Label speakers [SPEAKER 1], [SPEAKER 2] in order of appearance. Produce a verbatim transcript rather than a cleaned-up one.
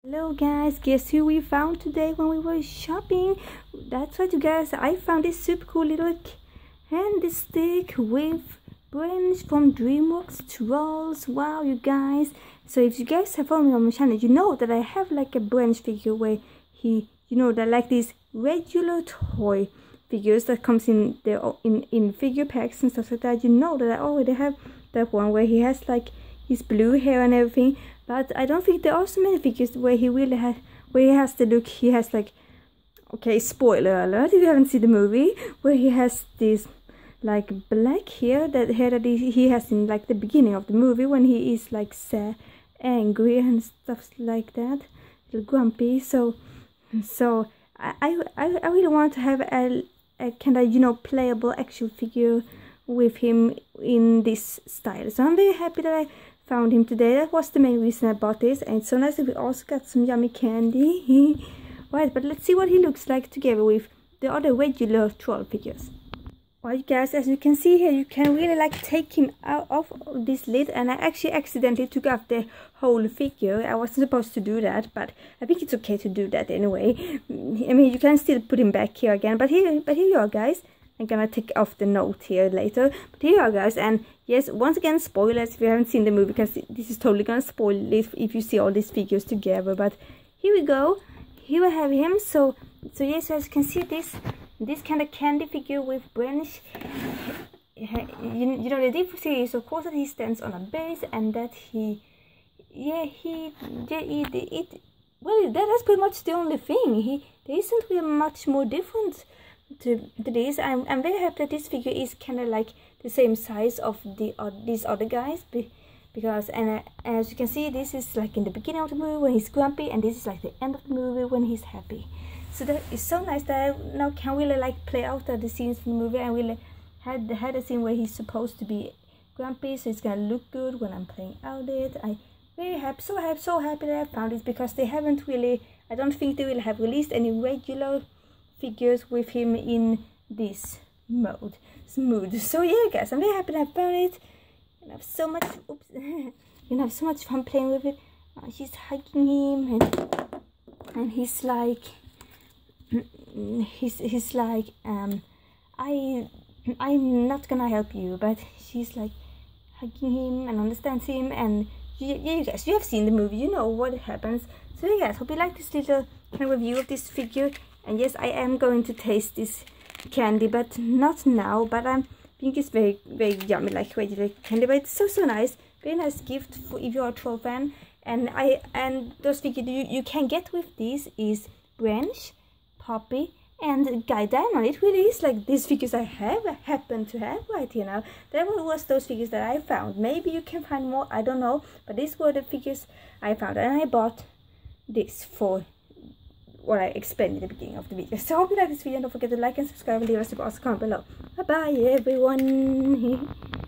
[SPEAKER 1] Hello guys, guess who we found today when we were shopping? That's right you guys, I found this super cool little candy stick with Brench from Dreamworks Trolls. Wow you guys, so if you guys have followed me on my channel, you know that I have like a Brench figure where he, you know, that like these regular toy figures that comes in the in, in figure packs and stuff like that. You know that I already have that one where he has like his blue hair and everything. But I don't think there are so many figures where he really has, where he has the look, he has like, okay, spoiler alert if you haven't seen the movie, where he has this like black hair, that hair that he, he has in like the beginning of the movie when he is like sad, angry and stuff like that, a little grumpy. So, so I, I, I really want to have a, a kind of, you know, playable action figure with him in this style. So I'm very happy that I found him today. That was the main reason I bought this, and it's so nice that we also got some yummy candy. Right, but let's see what he looks like together with the other regular troll figures. Right guys, as you can see here, you can really like take him out of this lid, and I actually accidentally took off the whole figure. I wasn't supposed to do that, but I think it's okay to do that anyway. I mean, you can still put him back here again, but here, but here you are guys. I'm gonna take off the note here later, but here you are guys. And yes, once again, spoilers if you haven't seen the movie, because this is totally gonna spoil if, if you see all these figures together. But here we go, here I have him. So so yes, as you can see, this this kind of candy figure with Brench, you, you know, the difference is of course that he stands on a base, and that he yeah he yeah, it, it well that, that's pretty much the only thing. He there isn't really much more different to, to this. I'm, I'm very happy that this figure is kind of like the same size of the uh, these other guys, be, because and uh, as you can see, this is like in the beginning of the movie when he's grumpy, and this is like the end of the movie when he's happy. So that is so nice that I now can really like play out the scenes from the movie. I really had had a scene where he's supposed to be grumpy, so it's gonna look good when I'm playing out it. I very happy, so happy, so happy that I found this, because they haven't really, I don't think they will have released any regular figures with him in this mode mood. So yeah guys, I'm very happy that I found it, and I have so much oops you know have so much fun playing with it. Uh, she's hugging him, and and he's like he's he's like um I I'm not gonna help you, but she's like hugging him and understands him. And you, yeah you guys, you have seen the movie, you know what happens. So yeah guys, hope you like this little kind of review of this figure. And yes, I am going to taste this candy, but not now. But I think it's very, very yummy, like regular candy. But it's so, so nice. Very nice gift for if you're a troll fan. And I and those figures you, you can get with these is Brench, Poppy, and Guy Diamond. It really is like these figures I have, I happen to have right here now. That was those figures that I found. Maybe you can find more, I don't know. But these were the figures I found. And I bought this for what I explained in the beginning of the video. So I hope you like this video, and don't forget to like and subscribe and leave us a comment below. Bye bye everyone.